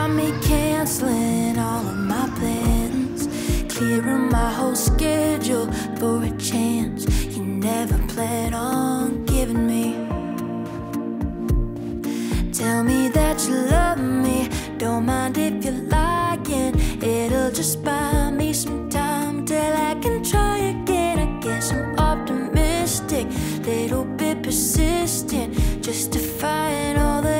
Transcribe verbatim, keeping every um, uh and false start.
got me canceling all of my plans, clearing my whole schedule for a chance you never plan on giving me. Tell me that you love me, don't mind if you're lying. It'll just buy me some time till I can try again. I guess I'm optimistic, little bit persistent, justifying all the